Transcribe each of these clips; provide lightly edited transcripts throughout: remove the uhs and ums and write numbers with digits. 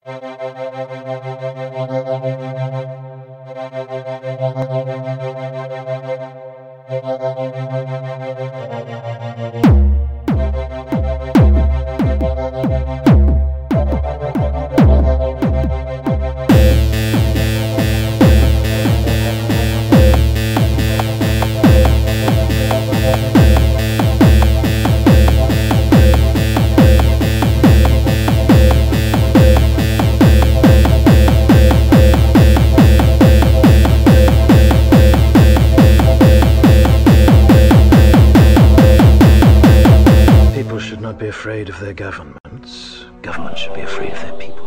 Afraid of their governments. Governments should be afraid of their people.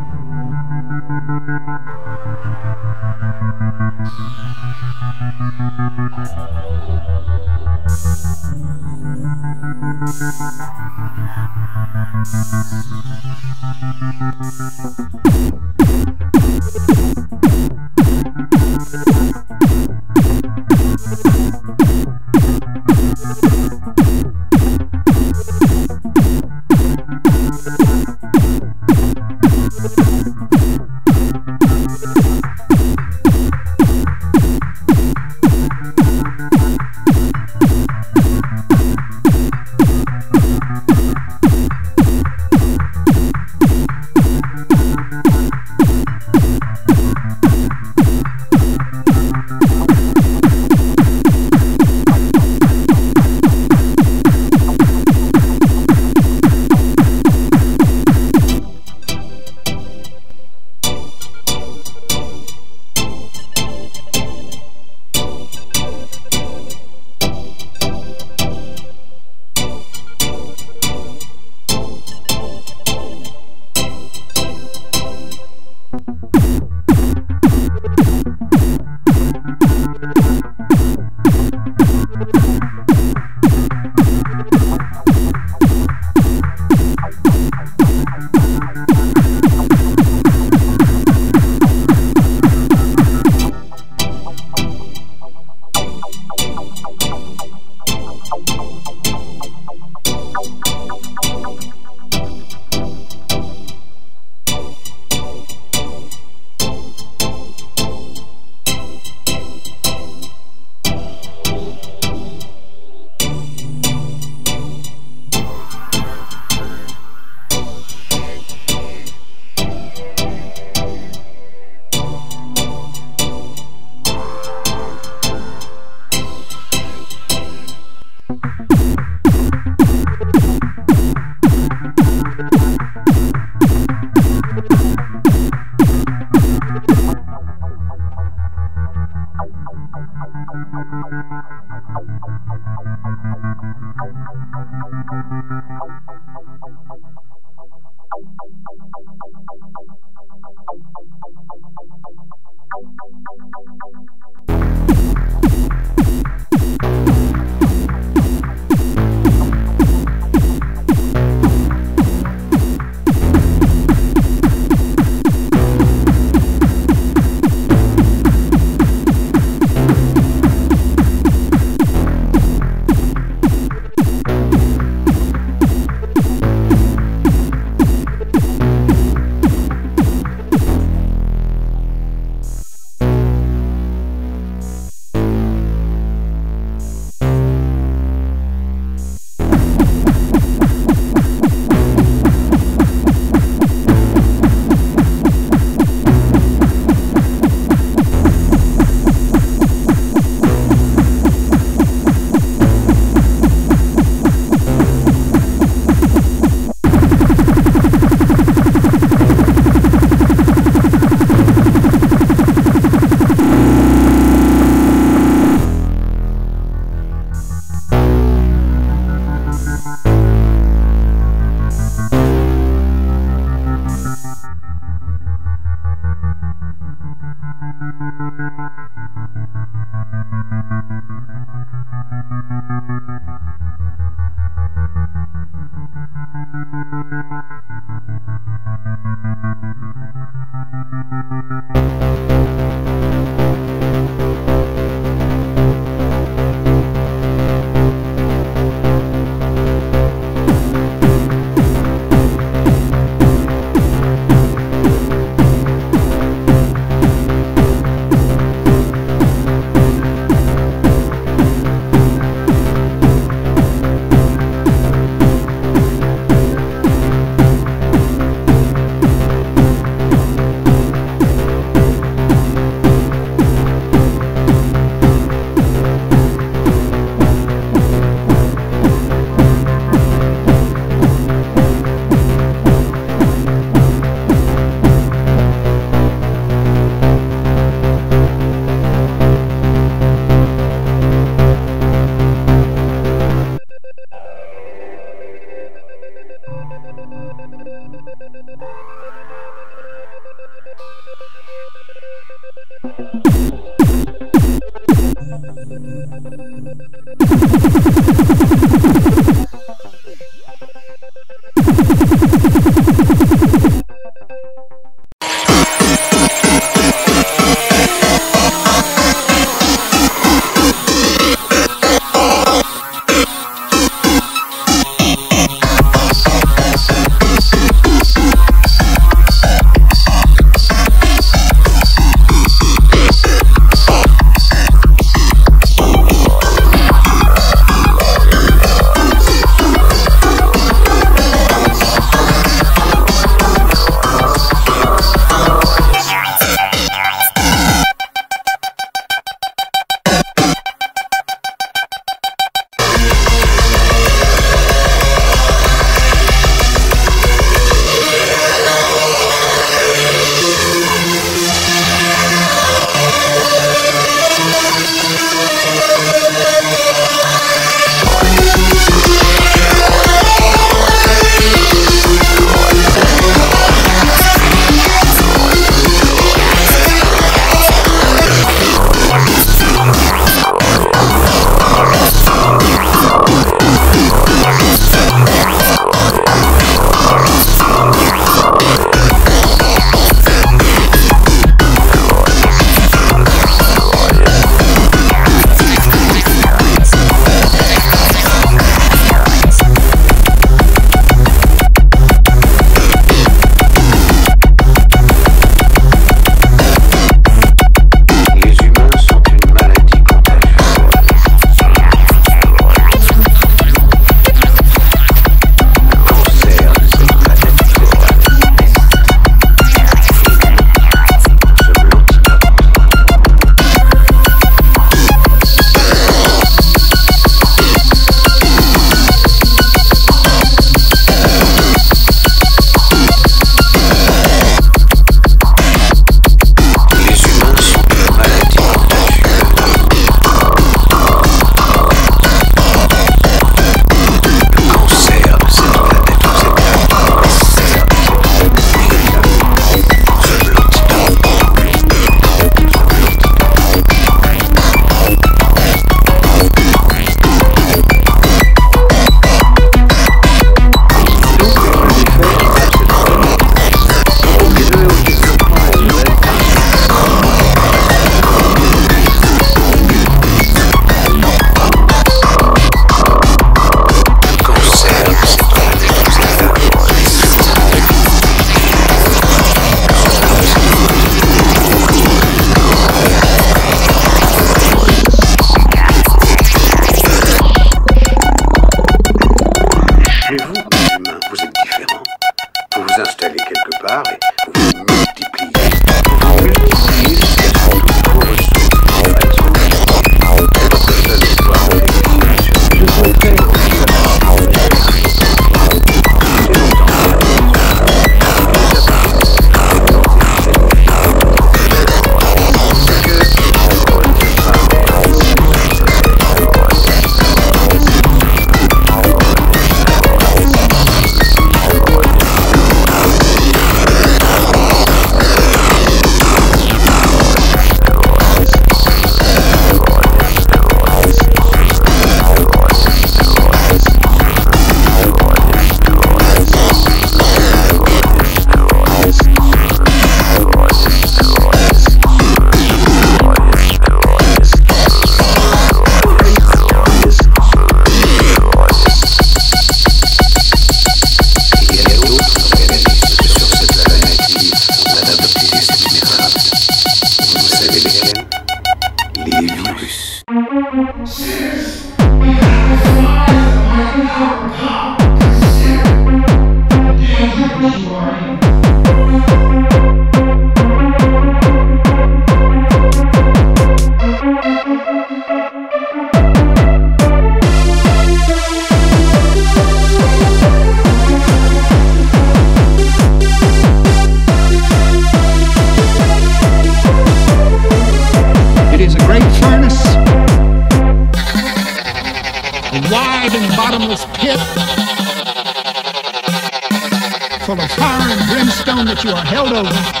full of fire and brimstone that you are held over.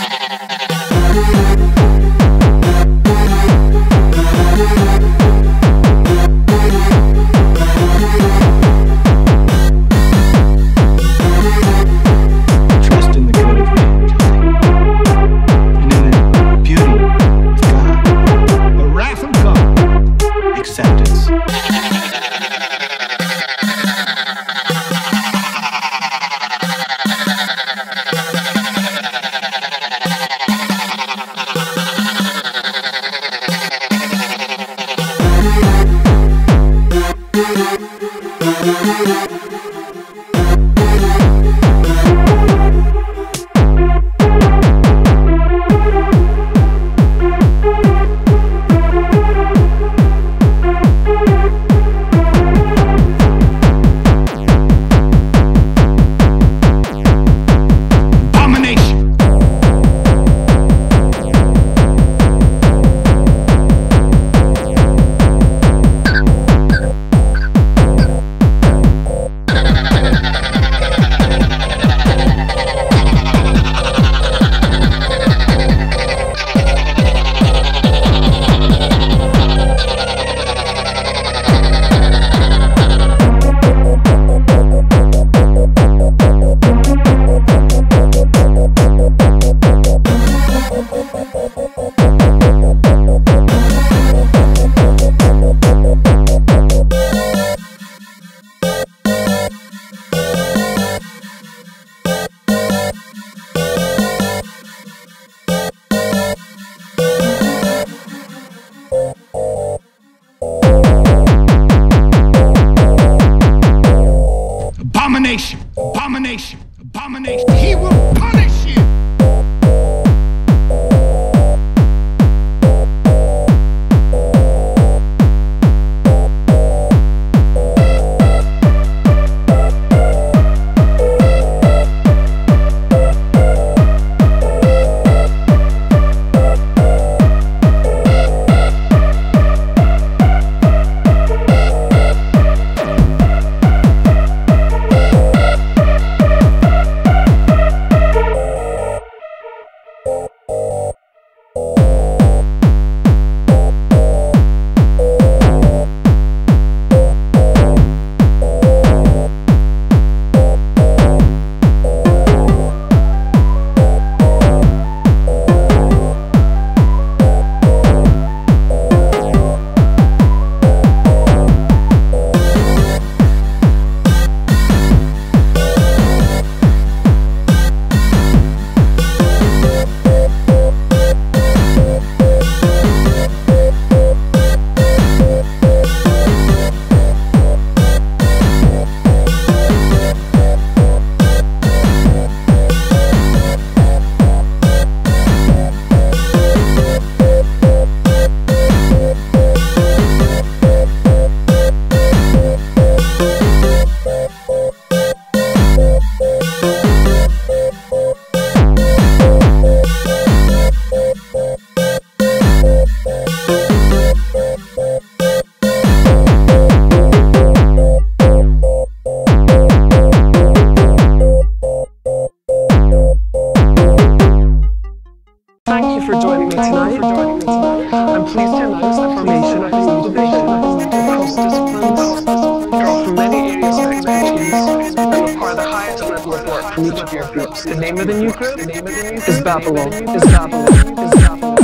Abomination, abomination, he will punish you. The name of the new group is Babylon. Is Babylon. Is Babylon.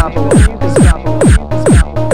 Babylon, is Babylon, is Babylon.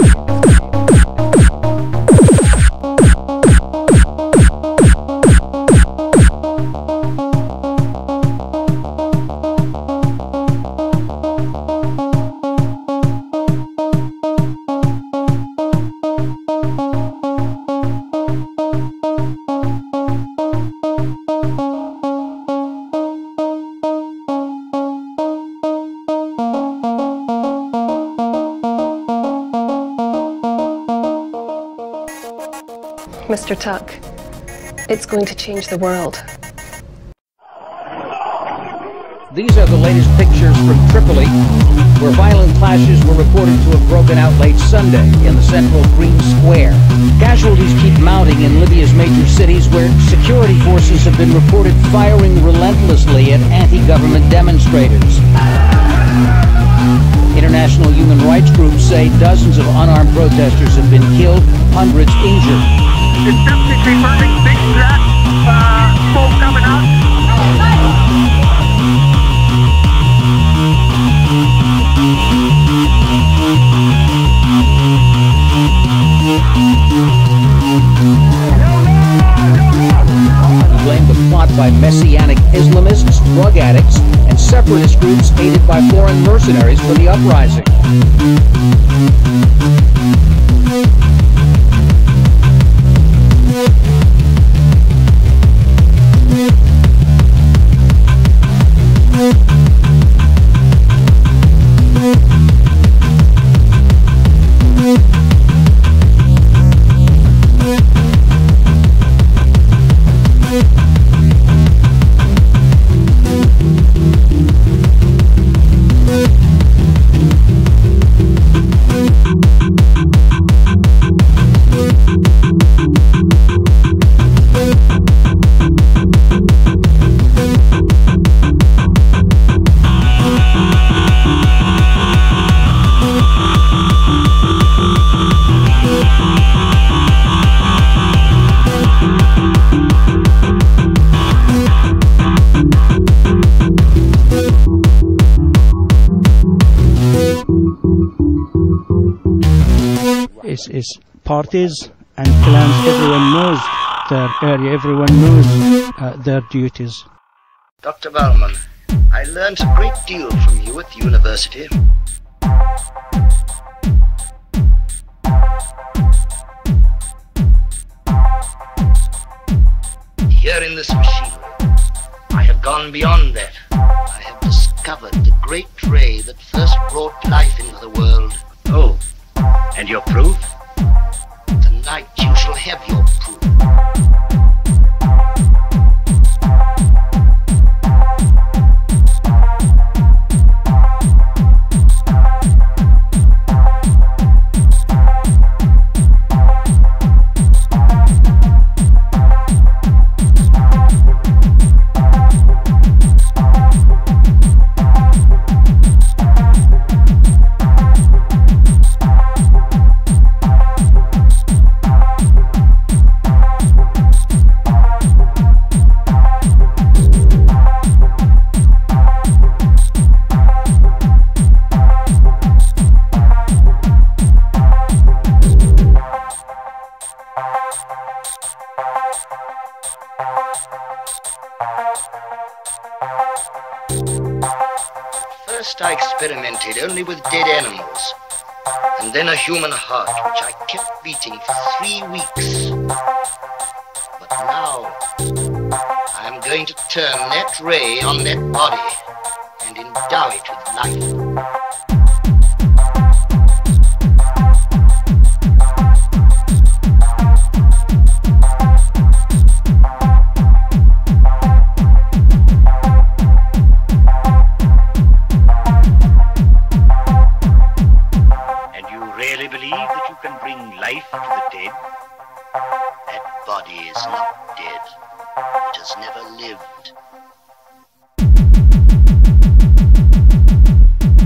Mr. Tuck, it's going to change the world. These are the latest pictures from Tripoli, where violent clashes were reported to have broken out late Sunday in the central Green Square. Casualties keep mounting in Libya's major cities, where security forces have been reported firing relentlessly at anti-government demonstrators. International human rights groups say dozens of unarmed protesters have been killed, hundreds injured. It's definitely confirming big black smoke coming out. He blamed the plot by Messianic Islamists, drug addicts, and separatist groups aided by foreign mercenaries for the uprising. Is parties and clans. Everyone knows their area, everyone knows their duties. Dr. Baumann, I learned a great deal from you at the university. Here in this machinery, I have gone beyond that. I have discovered the great ray that first brought life into the world. Oh, and your proof? Tonight you shall have your proof. First I experimented only with dead animals, and then a human heart, which I kept beating for 3 weeks. But now, I am going to turn that ray on that body and endow it with life. Life to the dead? That body is not dead. It has never lived.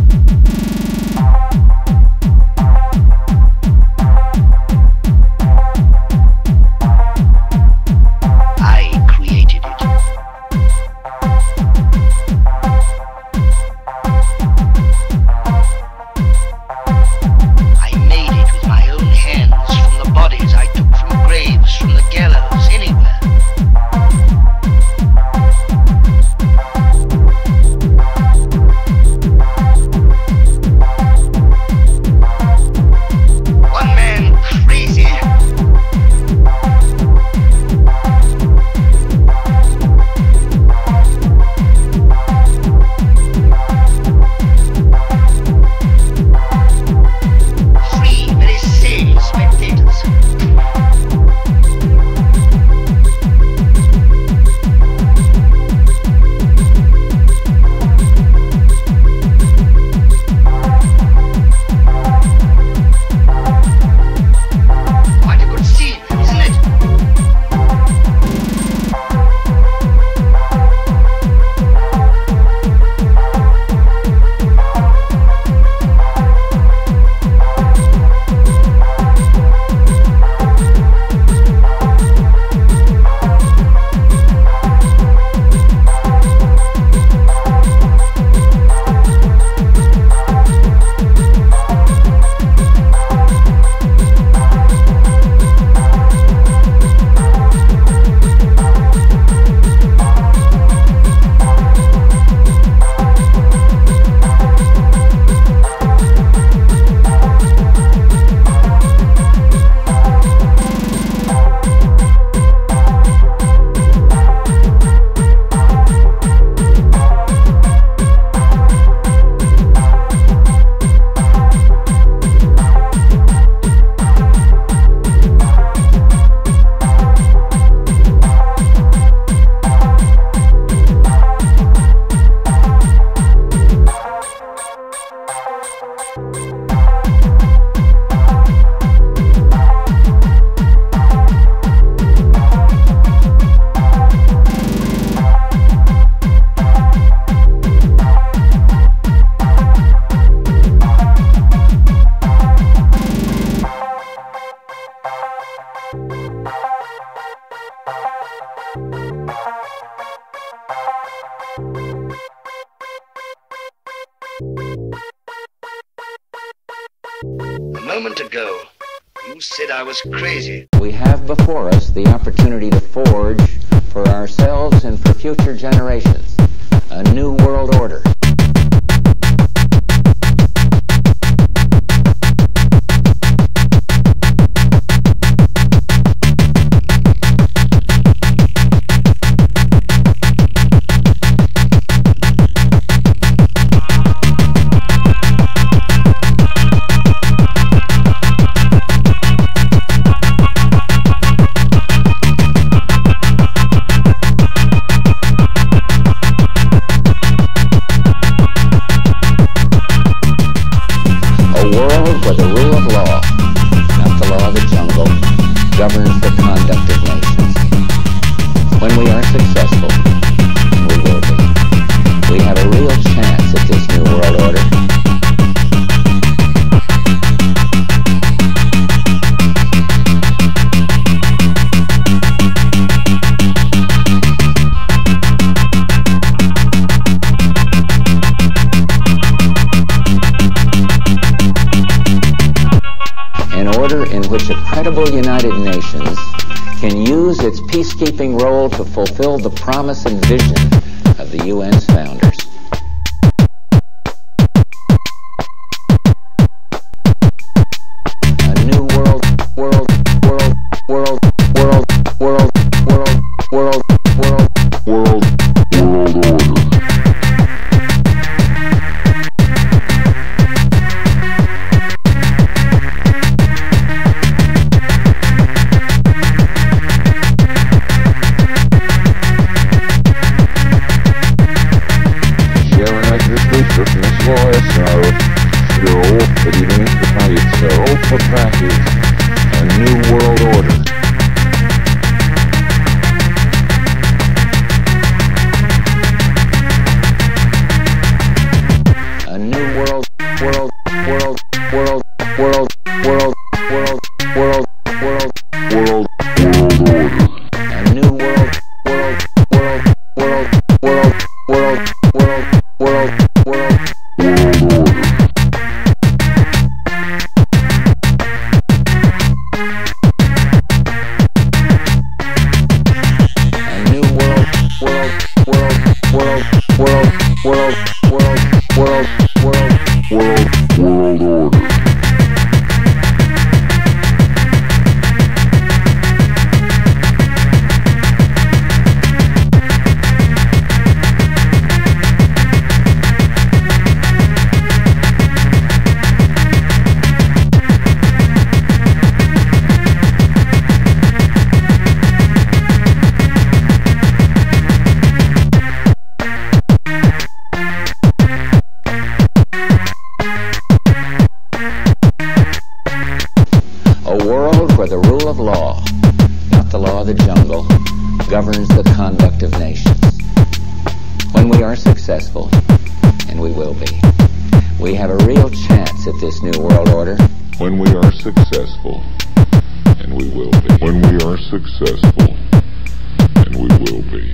moment ago, you said I was crazy. We have before us the opportunity to forge for ourselves and for future generations a new world order. Governs the conduct of nations. When we are successful, we will be. We have a real chance at this new world order. An order in which a credible United Nations can use its peacekeeping role to fulfill the promise and vision of the UN's founders. A new world order. Governs the conduct of nations. When we are successful, and we will be, we have a real chance at this new world order. When we are successful, and we will be. When we are successful, and we will be.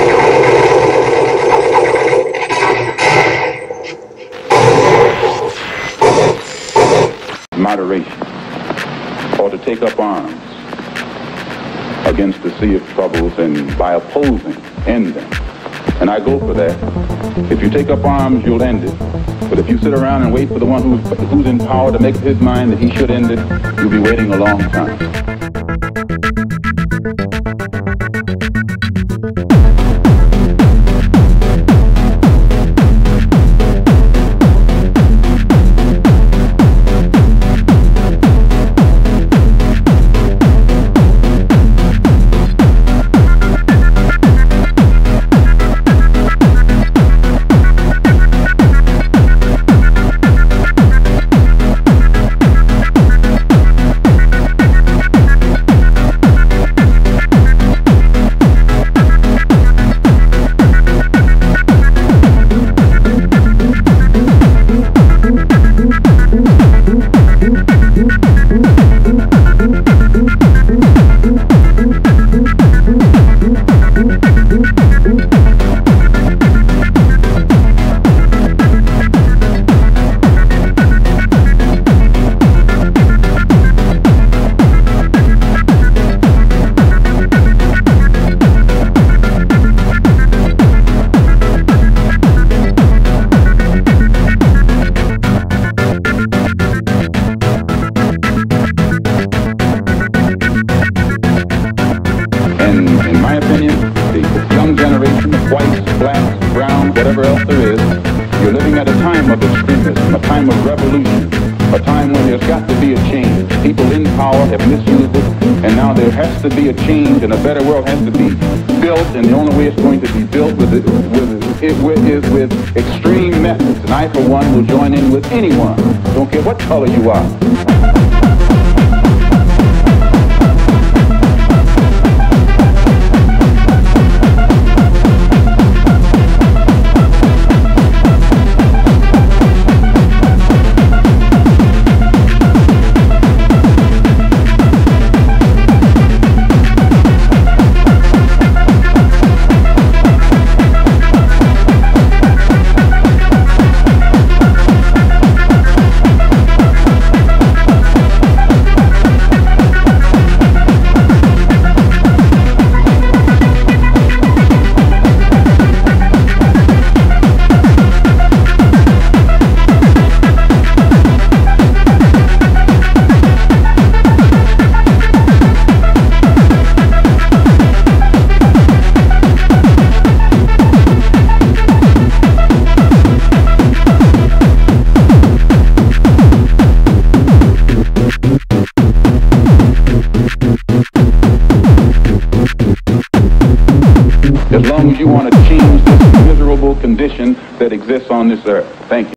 Moderation, or to take up arms against the sea of troubles, and by opposing, end them. And I go for that. If you take up arms, you'll end it. But if you sit around and wait for the one who's in power to make up his mind that he should end it, you'll be waiting a long time. extremism, a time of revolution, a time when there's got to be a change. People in power have misused it, and now there has to be a change, and a better world has to be built, and the only way it's going to be built is with extreme methods. And I, for one, will join in with anyone, don't care what color you are. As long as you want to change this miserable condition that exists on this earth. Thank you.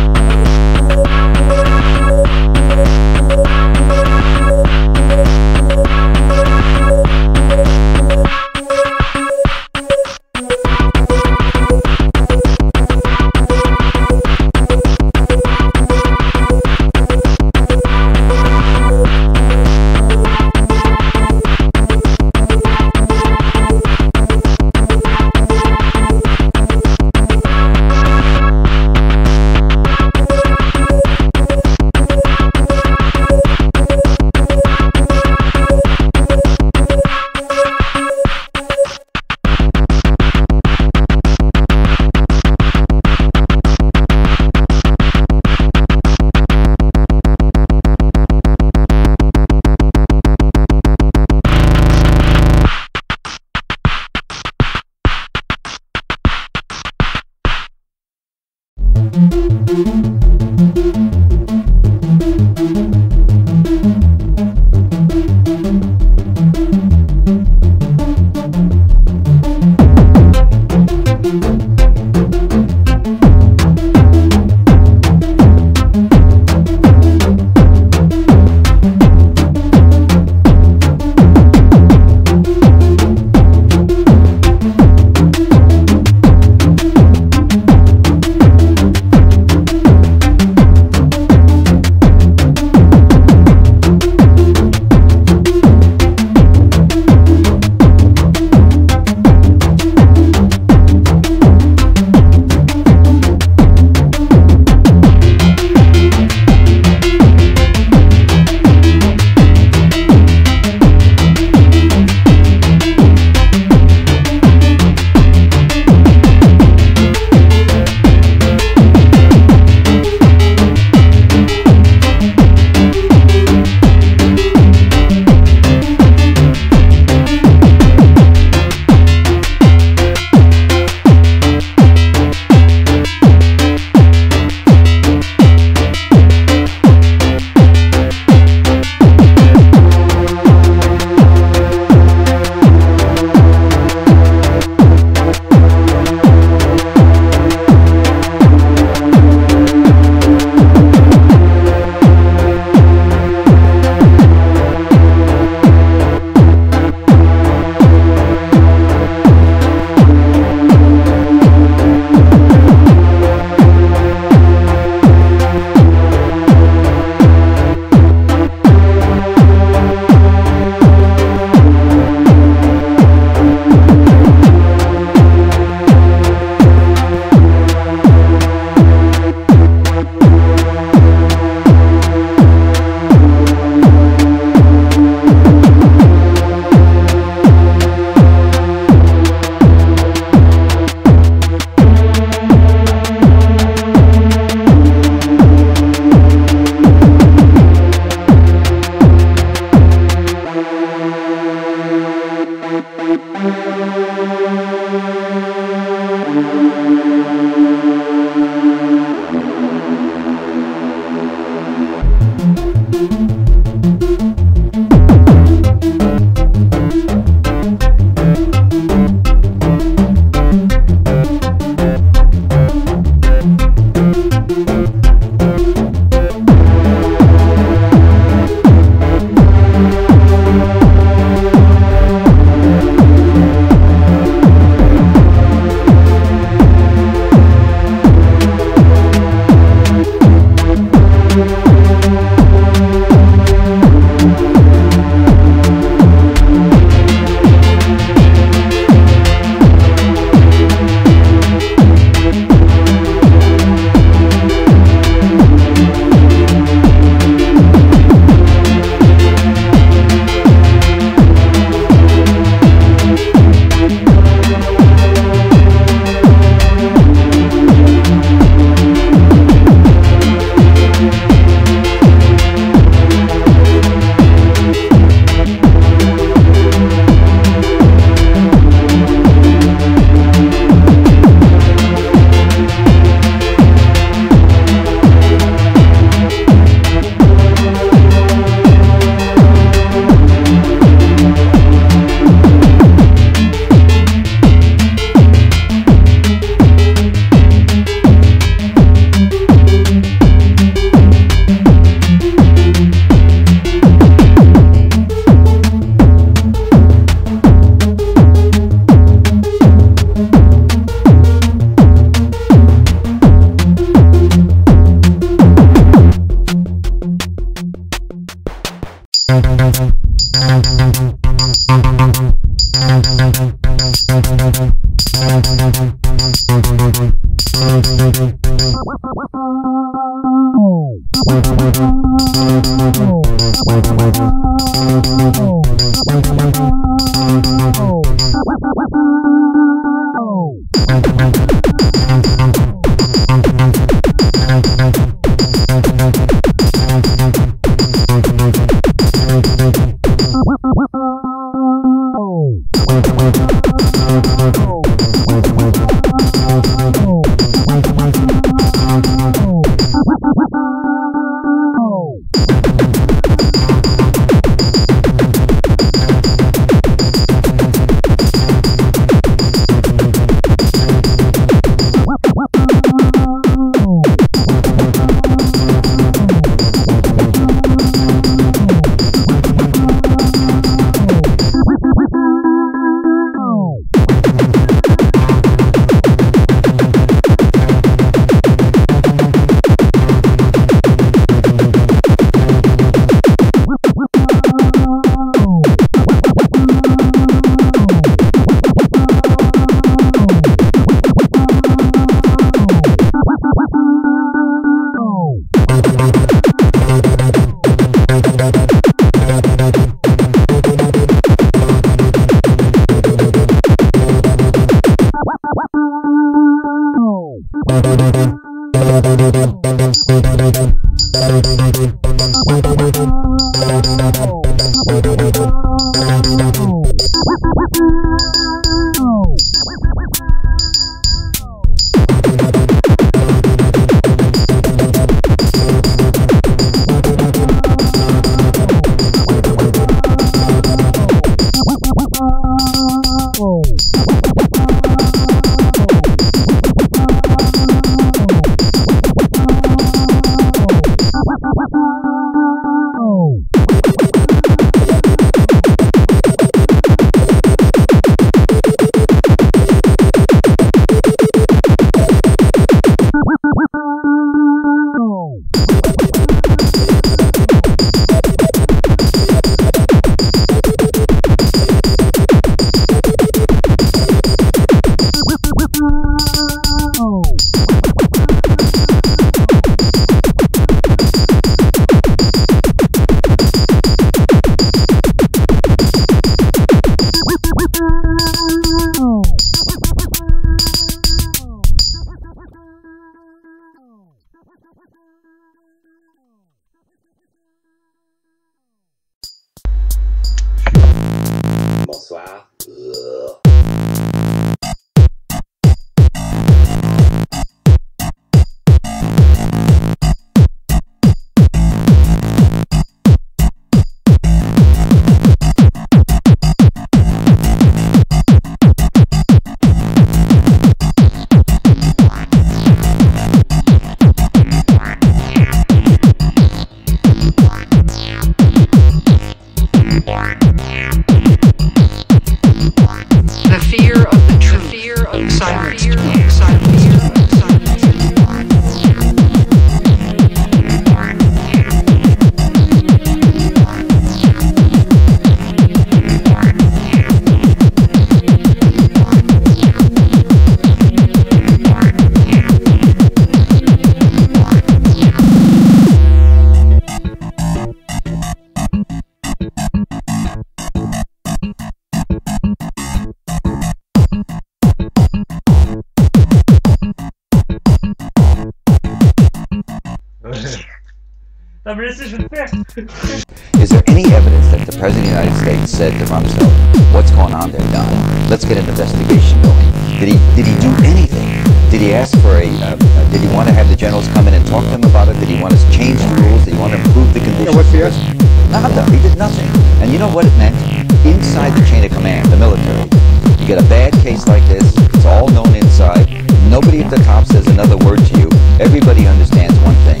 Is there any evidence that the President of the United States said to Rumsfeld, what's going on there, Don? Let's get an investigation going. Did he do anything? Did he ask for did he want to have the generals come in and talk to him about it? Did he want us to change the rules? Did he want to improve the conditions? Yeah, what's the answer? Nada. He did nothing. And you know what it meant? Inside the chain of command, the military, you get a bad case like this, it's all known inside, nobody at the top says another word to you, everybody understands one thing.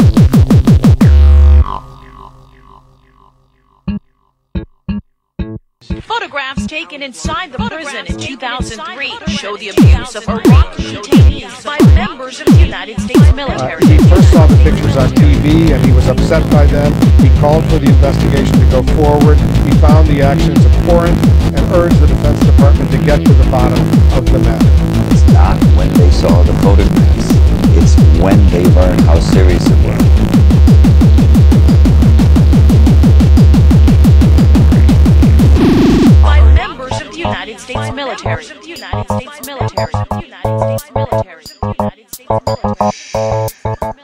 Photographs taken inside the prison in 2003 show the abuse of Iraqi detainees by members of the United States military. He first saw the pictures on TV and he was upset by them. He called for the investigation to go forward. He found the actions abhorrent and urged the Defense Department to get to the bottom of the matter. It's not when they saw the photographs. It's when they learned how serious it was. United States military. United States military. United States military. United States military.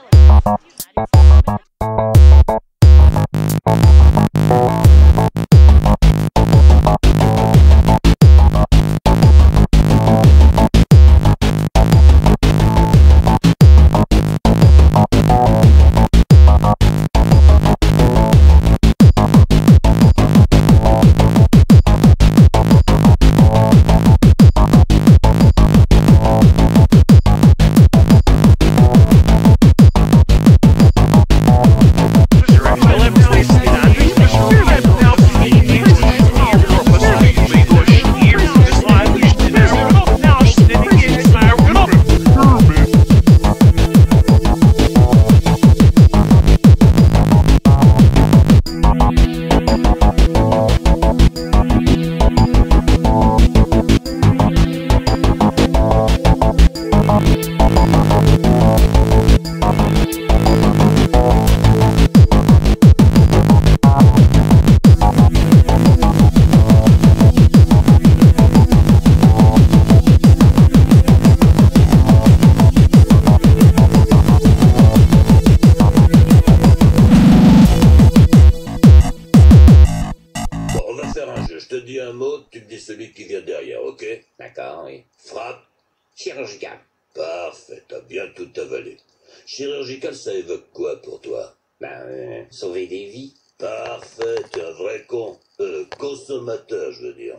celui qui vient derrière, ok? D'accord, oui. Frappe. Chirurgical. Parfait, t'as bien tout avalé. Chirurgical, ça évoque quoi pour toi? Sauver des vies. Parfait, t'es un vrai con. Consommateur, je veux dire.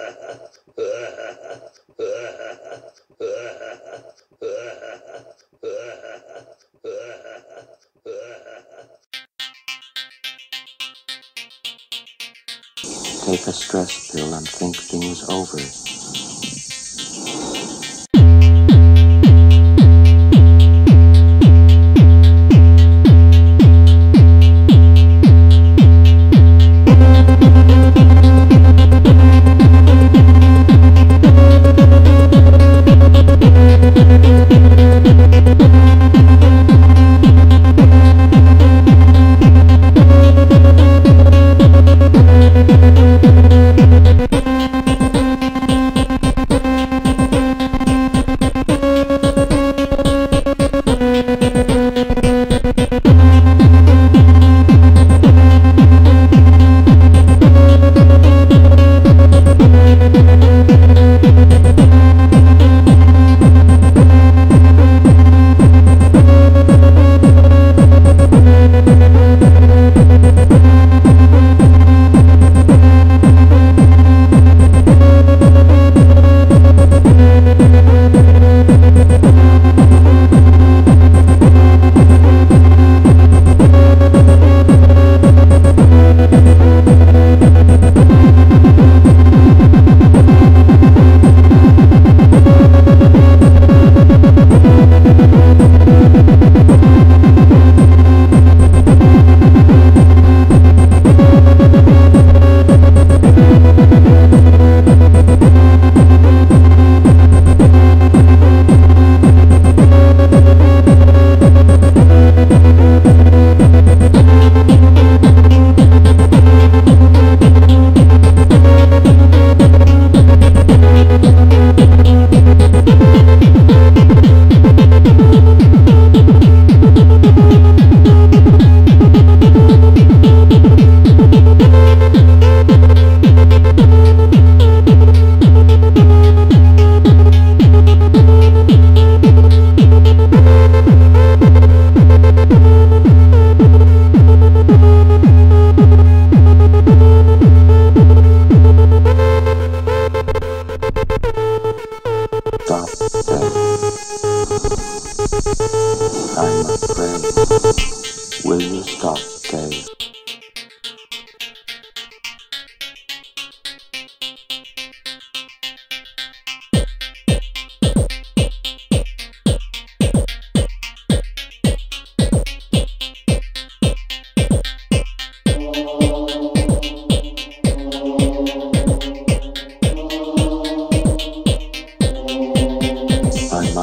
Take a stress pill and think things over.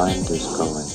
mind is going.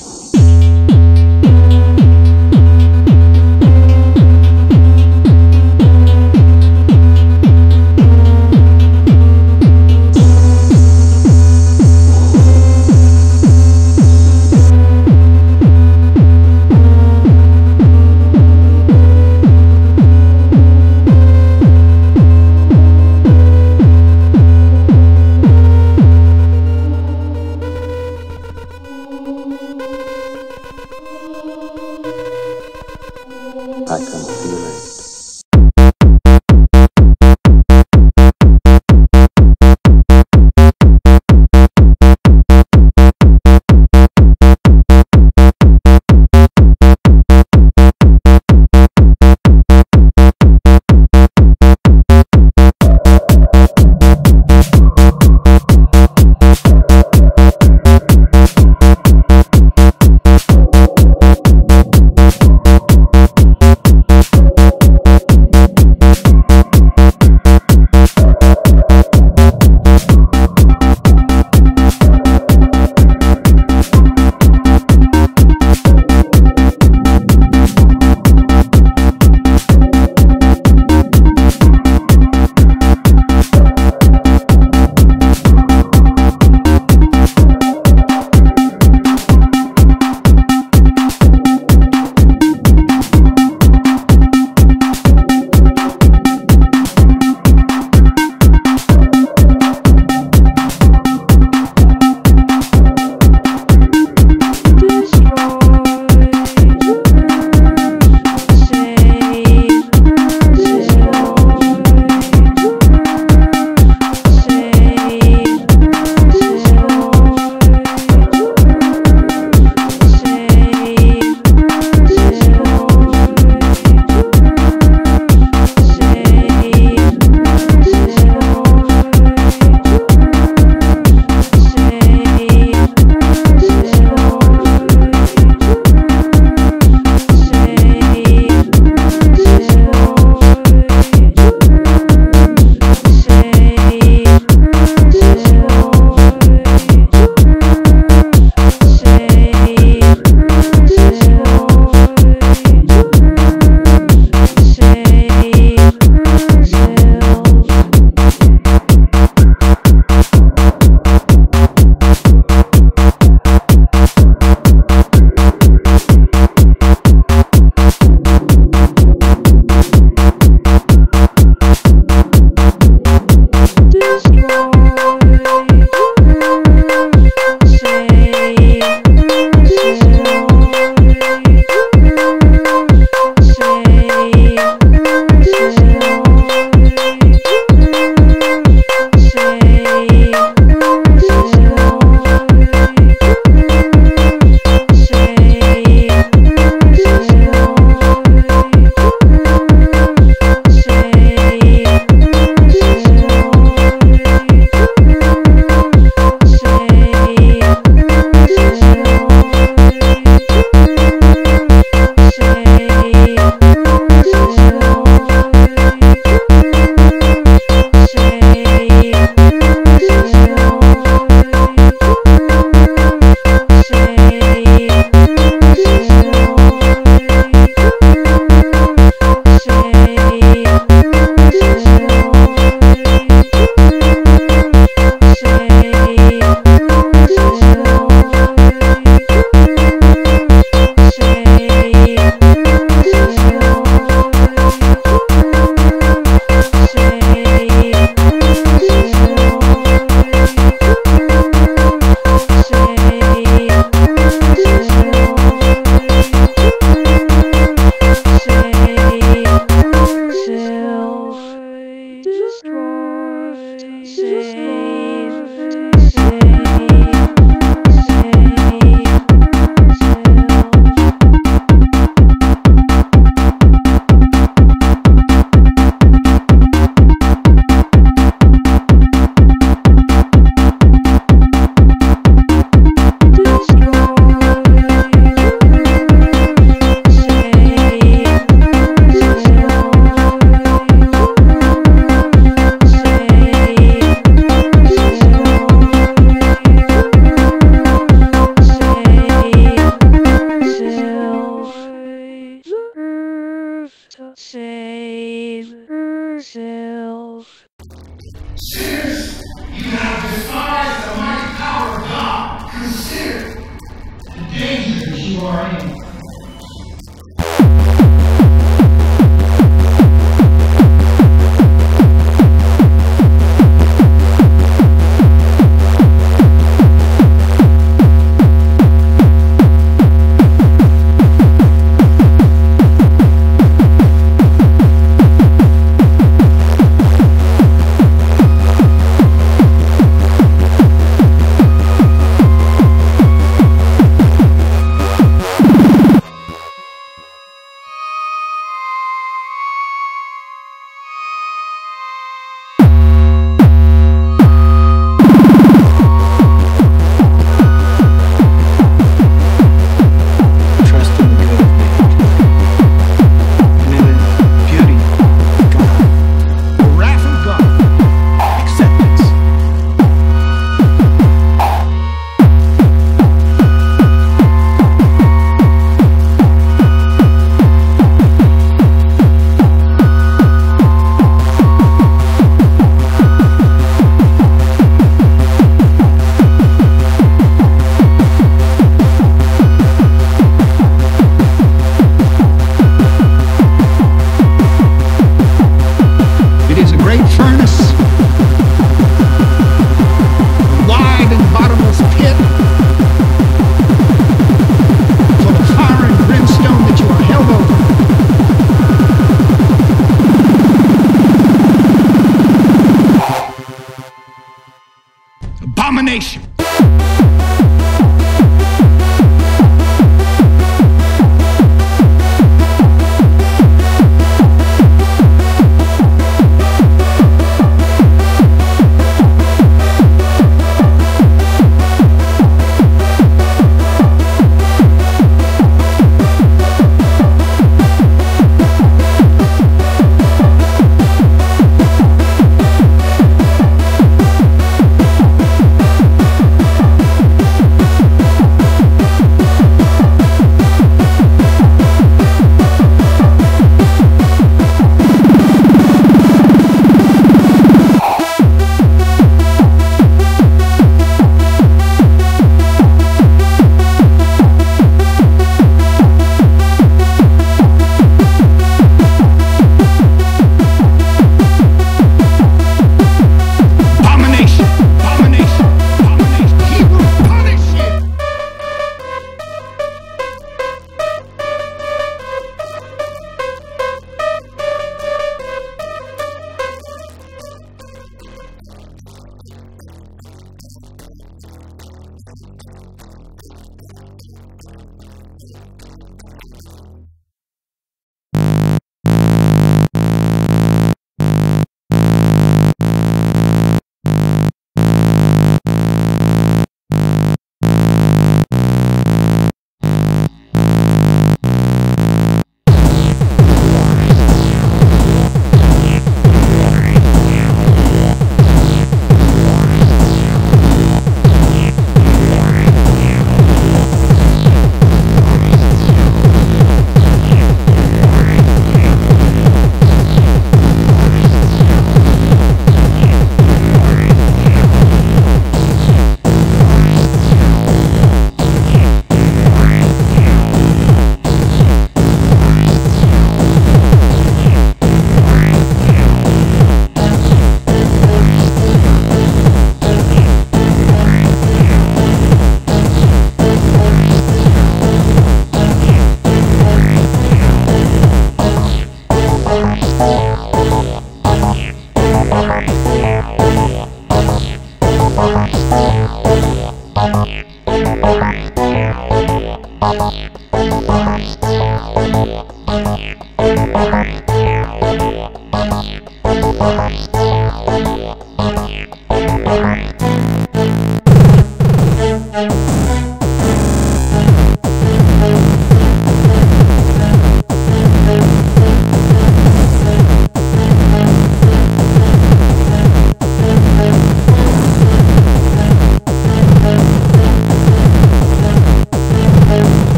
Abomination.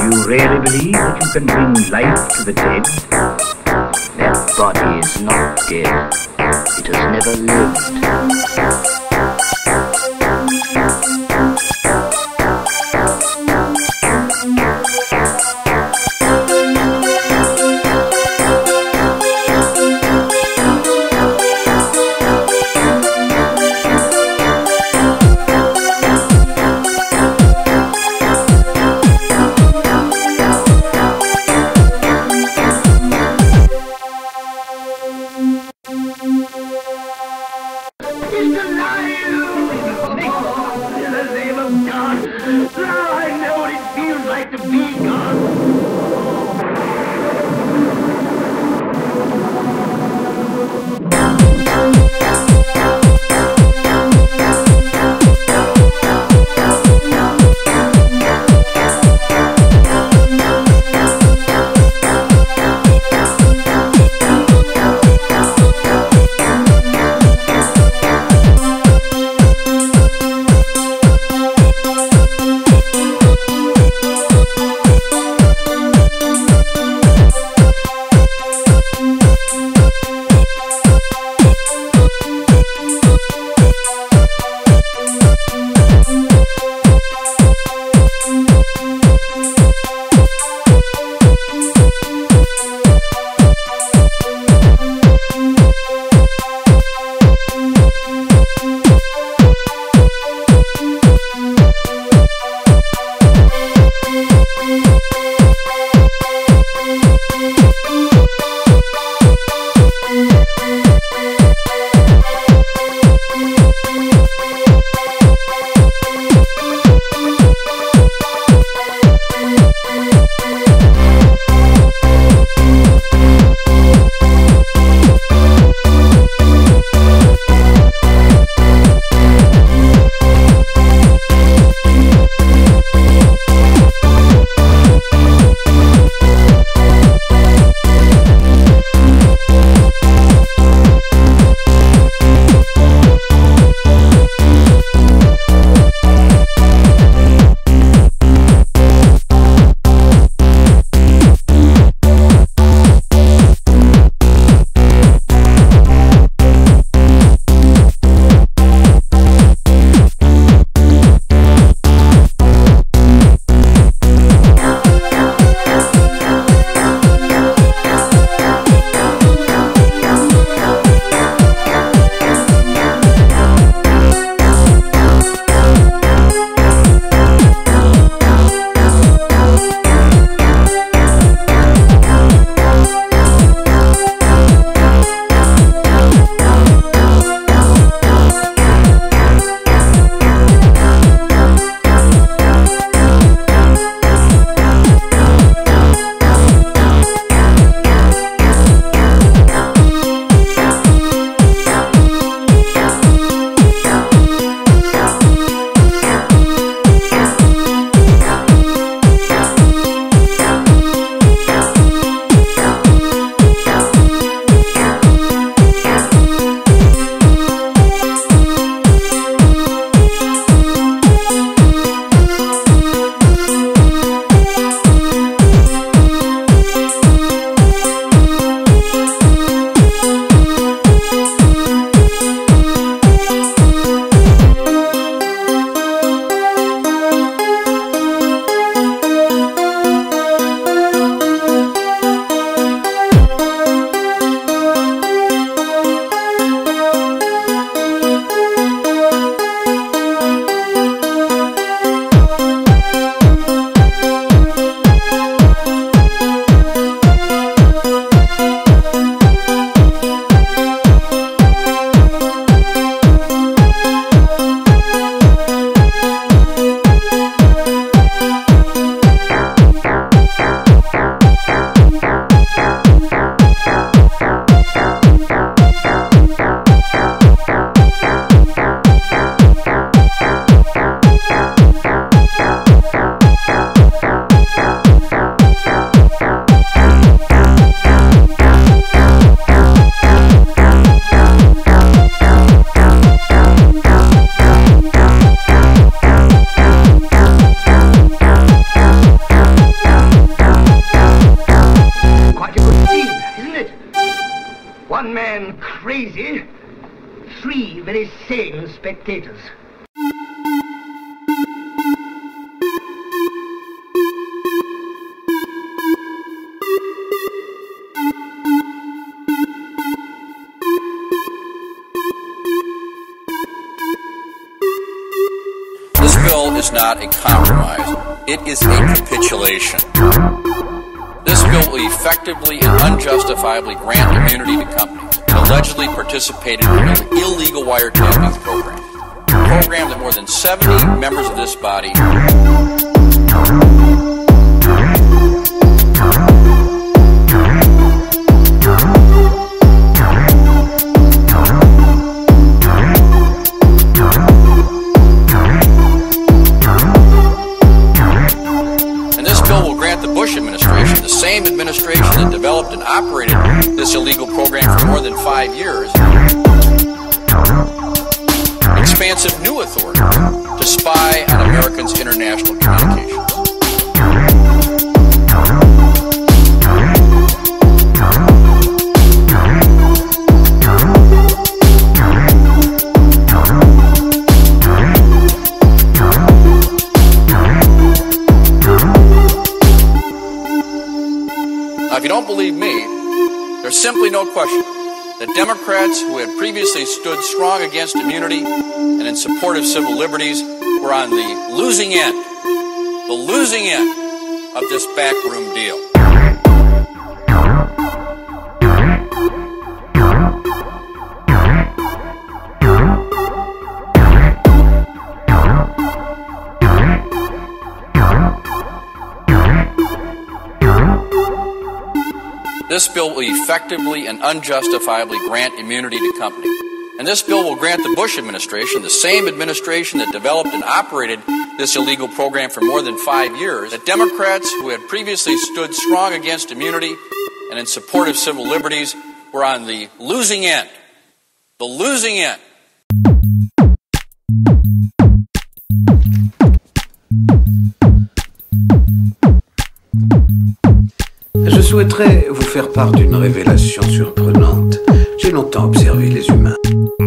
you really believe that you can bring life to the dead? That body is not dead. It has never lived. It's alive! crazy, 3 very sane spectators. This bill is not a compromise. It is a capitulation. This bill will effectively and unjustifiably grant immunity to companies that allegedly participated in an illegal wiretapping program. A program that more than 70 members of this body administration, the same administration that developed and operated this illegal program for more than 5 years, expansive new authority to spy on Americans' international communications. If you don't believe me, there's simply no question that Democrats who had previously stood strong against immunity and in support of civil liberties were on the losing end of this backroom deal. This bill will effectively and unjustifiably grant immunity to companies. And this bill will grant the Bush administration, the same administration that developed and operated this illegal program for more than 5 years, that Democrats who had previously stood strong against immunity and in support of civil liberties were on the losing end. The losing end. Je souhaiterais vous faire part d'une révélation surprenante. J'ai longtemps observé les humains.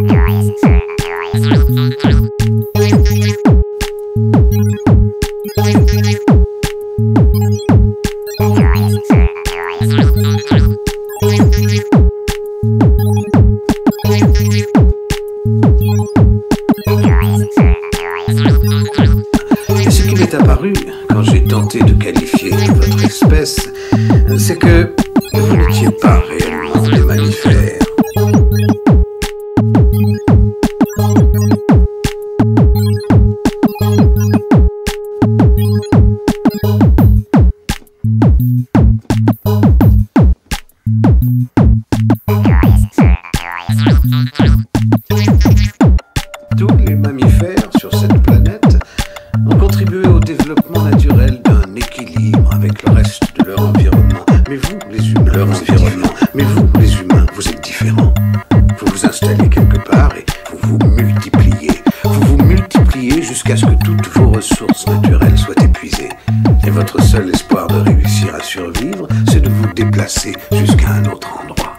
Et ce qui m'est apparu quand j'ai tenté de qualifier votre espèce, c'est que vous n'étiez pas réellement des mammifères. Tous les mammifères sur cette planète ont contribué au développement naturel d'un équilibre avec le reste de leur environnement. Mais vous, les humains, vous êtes différents. Vous vous installez quelque part et vous vous multipliez. Vous vous multipliez jusqu'à ce que toutes vos ressources naturelles soient épuisées. Et votre seul espoir de réussir à survivre, c'est de vous déplacer jusqu'à un autre endroit.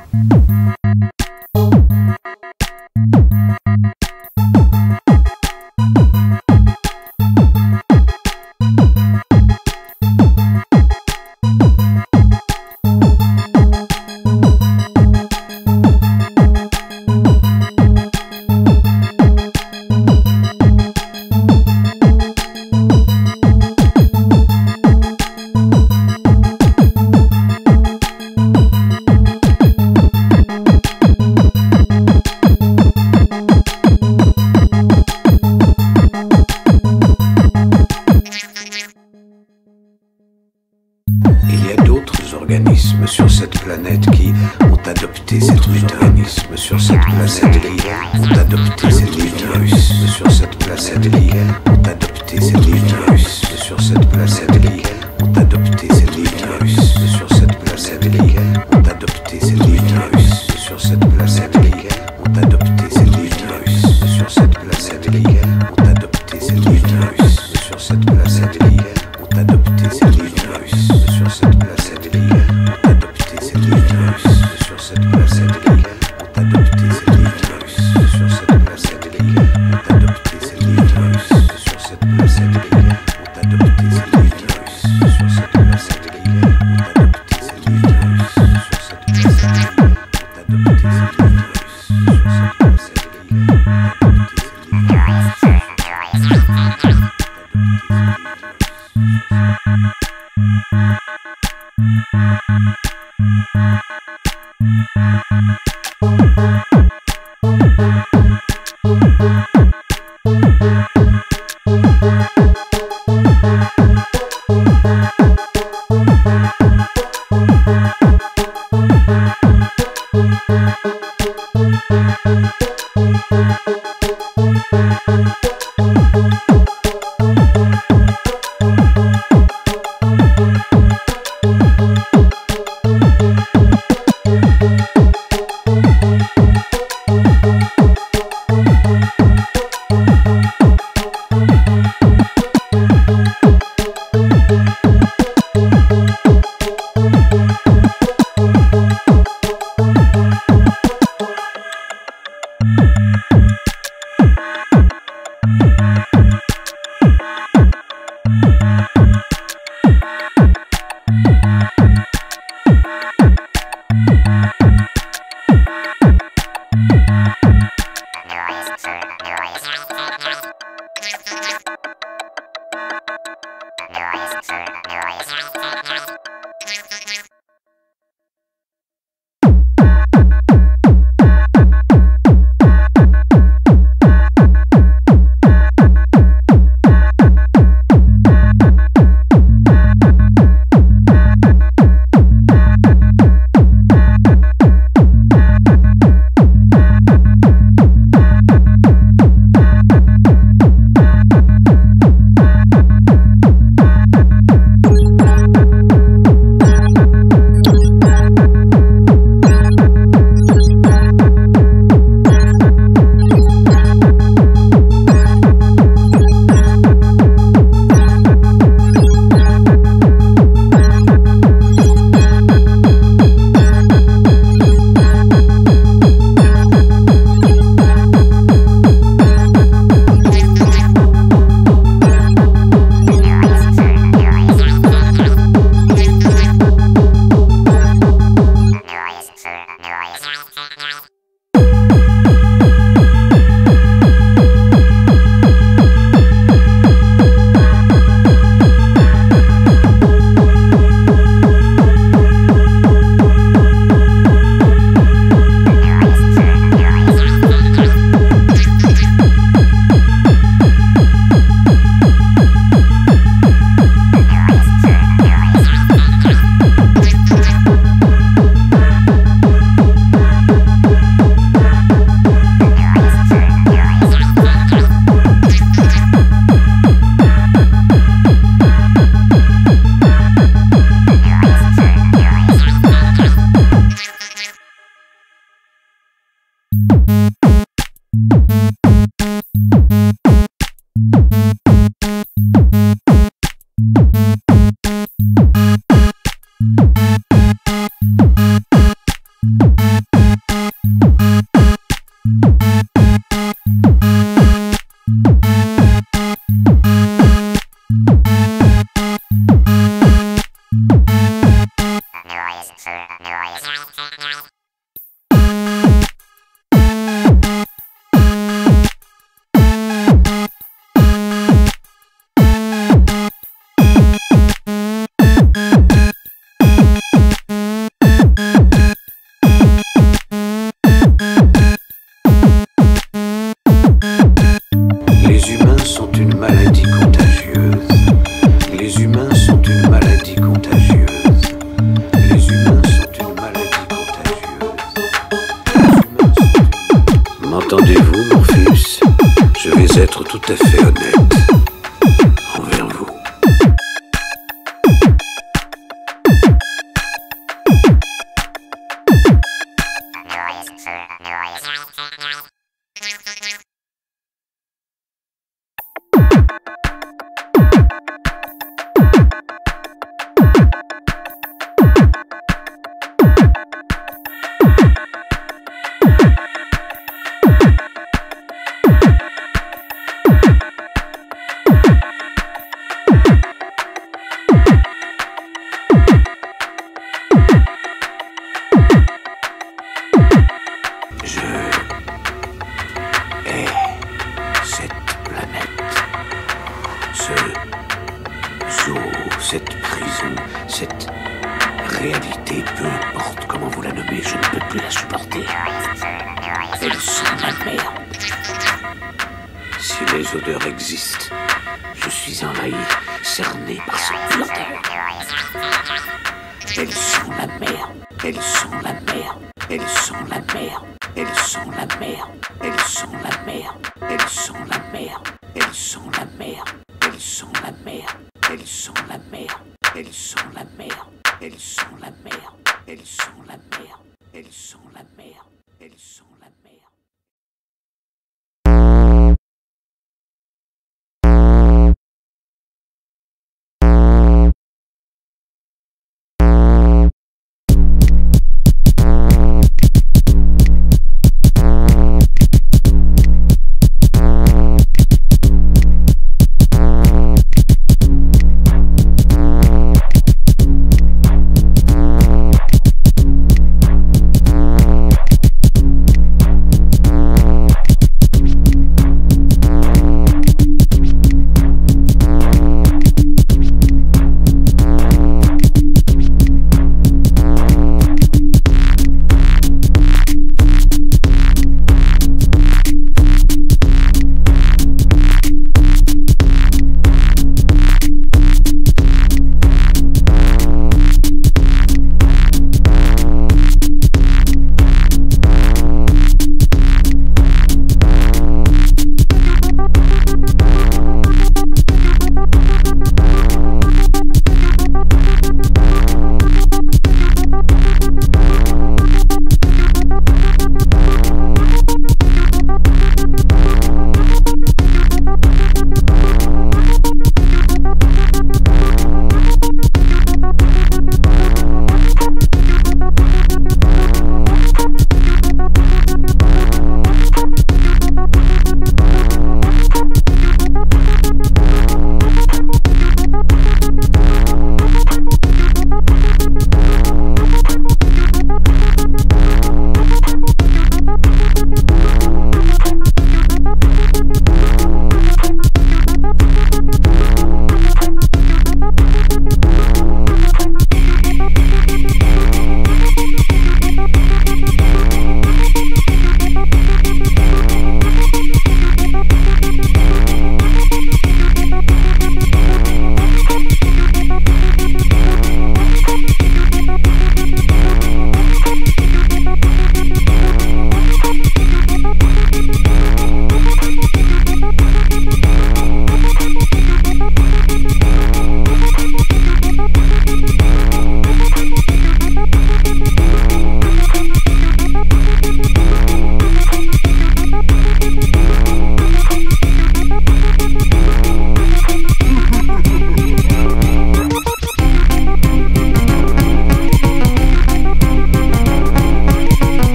Sur cette planète qui ont adopté cette mécanisme, sur cette planète qui ont adopté cette virus, sur cette planète qui ont adopté cette virus, sur cette planète qui ont adopté cette virus, sur cette planète qui ont adopté cette virus, sur cette planète qui ont adopté cette virus, sur cette planète qui ont adopté cette virus, sur cette planète qui ont adopté cette virus, sur cette planète qui sur cette planète qui ont adopté réalité, peu importe comment vous la nommez, je ne peux plus la supporter. Elles sont ma mère. Si les odeurs existent, je suis envahi, cerné par cette pureté. Elles sont la mer, elles sont la mer, elles sont la mer, elles sont la mer, elles sont la mer, elles sont la mer, elles sont la mer, elles sont la mer, elles sont la mer, elles sont la mer, elles sont la mer, elles sont la mer, elles sont la mer, elles sont la mer.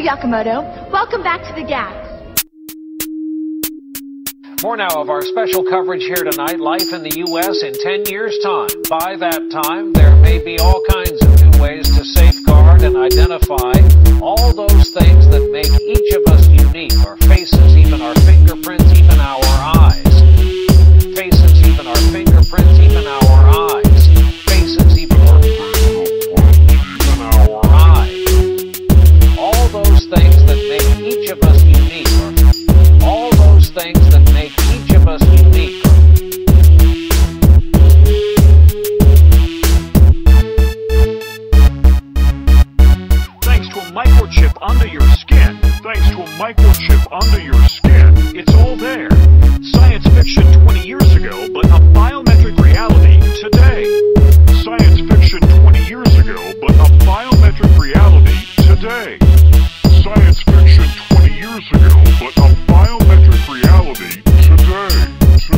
Yakamoto. Welcome back to the Gap. More now of our special coverage here tonight, life in the U.S. in 10 years' time. By that time, there may be all kinds of new ways to safeguard and identify all those things that make each of us unique, our faces, even our fingerprints, even our eyes. Faces, even our fingerprints, even our eyes. Faces, even our eyes. All those things that make each of us unique, all those things that make each of us unique. Thanks to a microchip under your skin. Thanks to a microchip under your skin. It's all there. Science fiction 20 years ago, but a biometric reality today. Science fiction 20 years ago, but a biometric reality today. Science fiction 20 years ago, but a biometric reality today.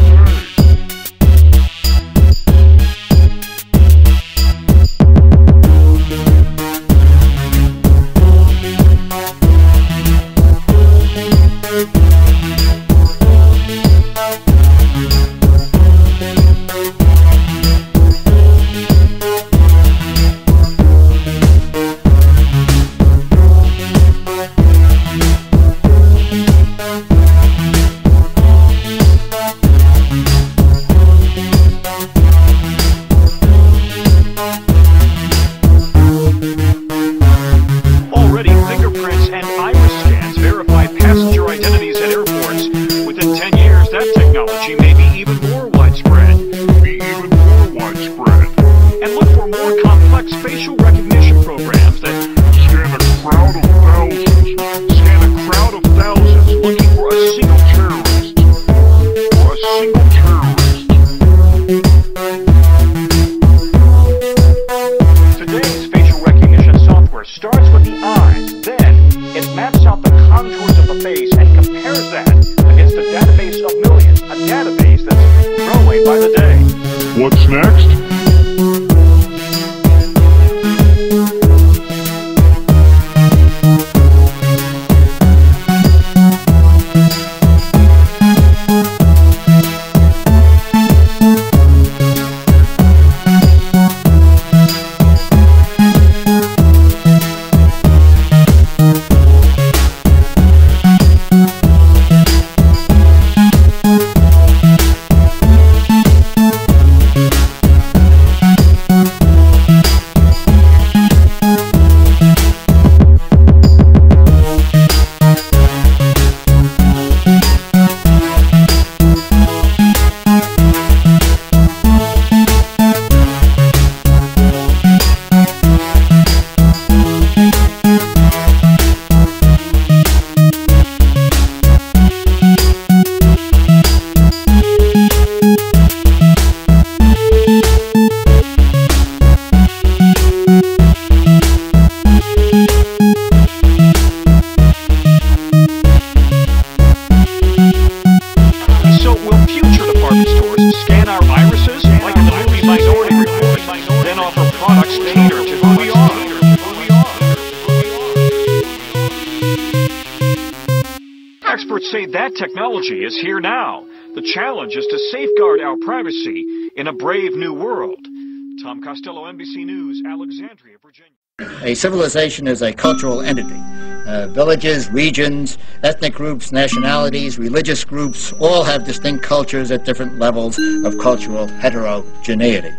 Technology is here now. The challenge is to safeguard our privacy in a brave new world. Tom Costello, NBC News, Alexandria, Virginia. A civilization is a cultural entity. Villages, regions, ethnic groups, nationalities, religious groups all have distinct cultures at different levels of cultural heterogeneity.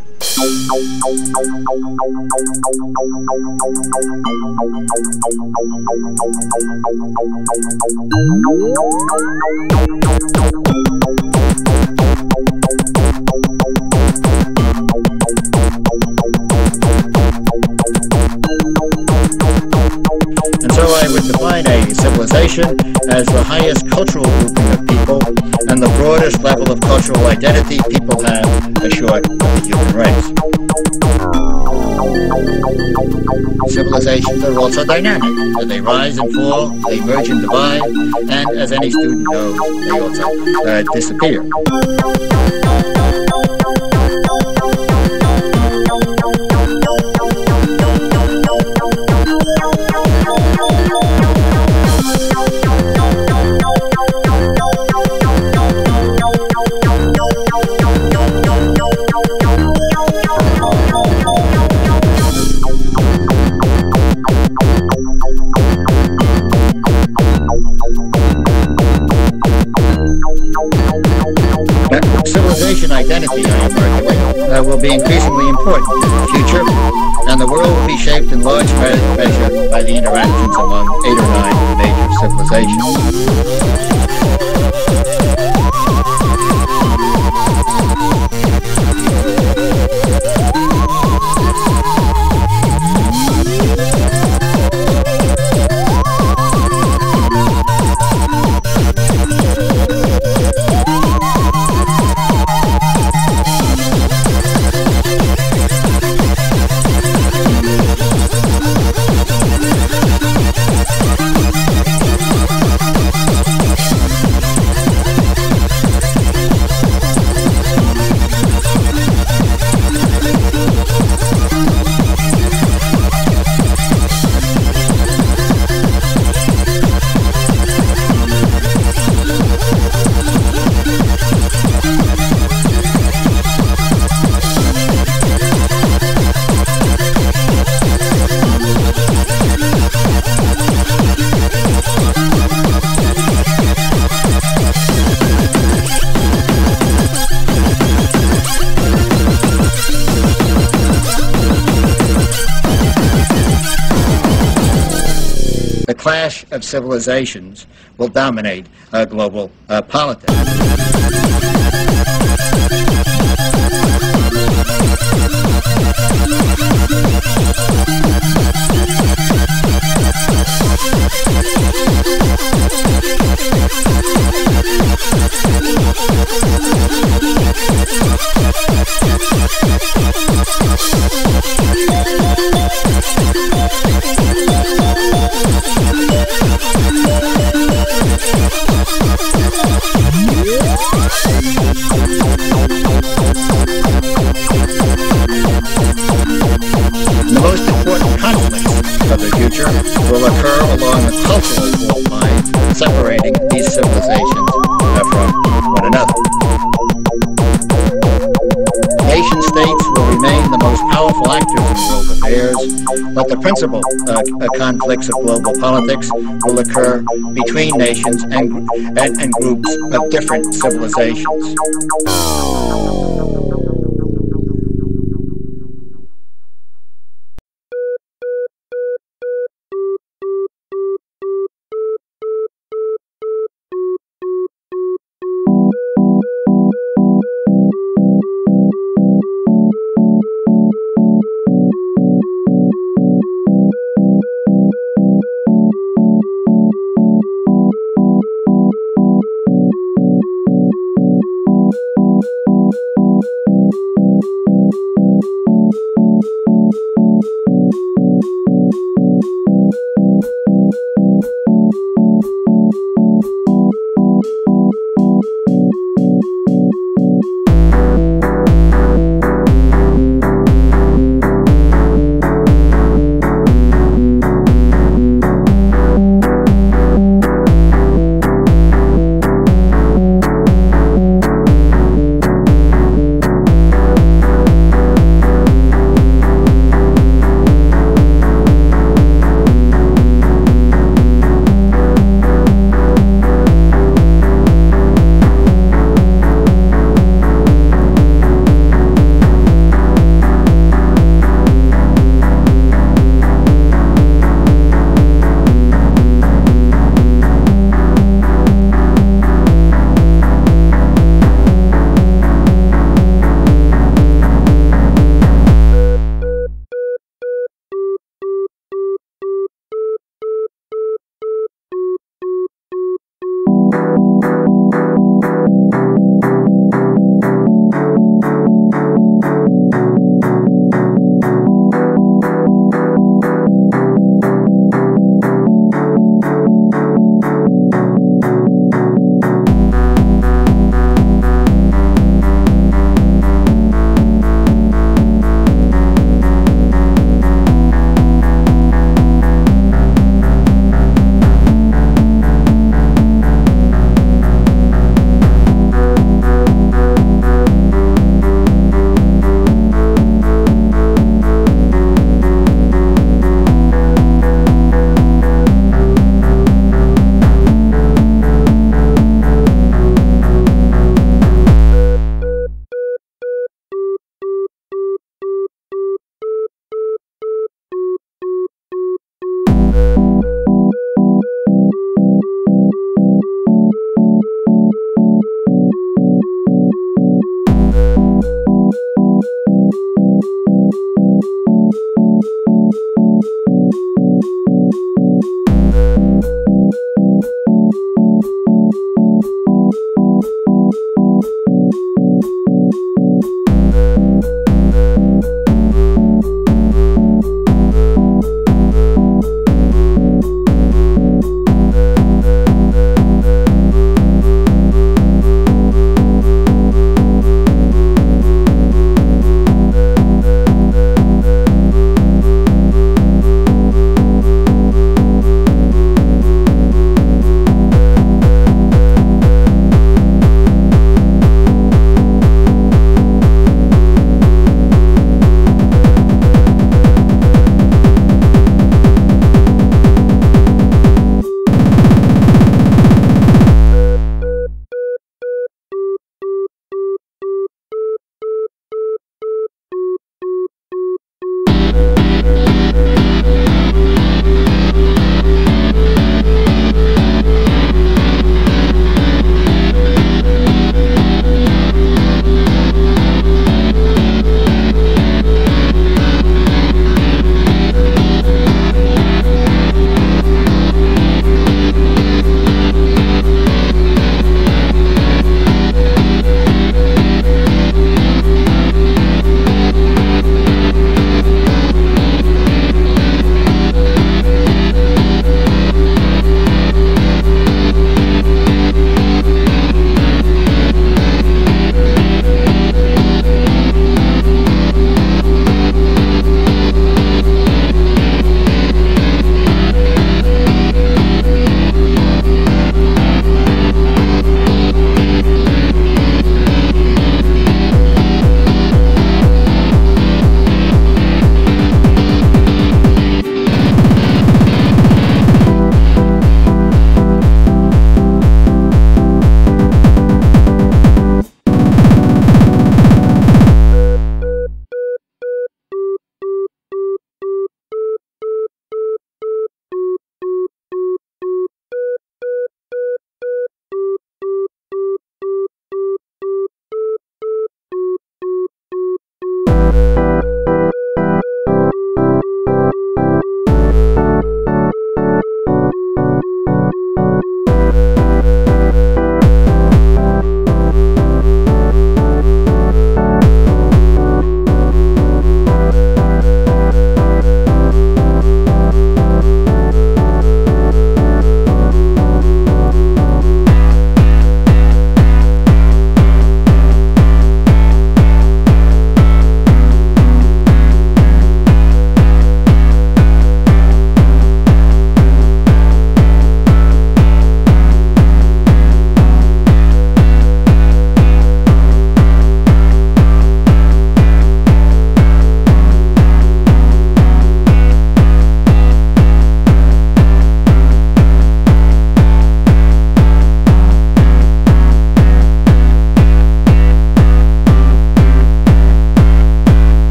And so I would define a civilization as the highest cultural grouping of people and the broadest level of cultural identity people have ashort of the human race. Civilizations are also dynamic. They rise and fall, they merge and divide, and as any student knows, they also disappear. Civilization identity, I am arguing, will be increasingly important in the future, and the world will be shaped in large measure by the interactions among 8 or 9 major civilizations. The clash of civilizations will dominate global politics. The most important conflicts of the future will occur along the cultural fault line separating these civilizations from one another. Nation-states will remain the most powerful actors in world affairs, but the principal conflicts of global politics will occur between nations and groups of different civilizations.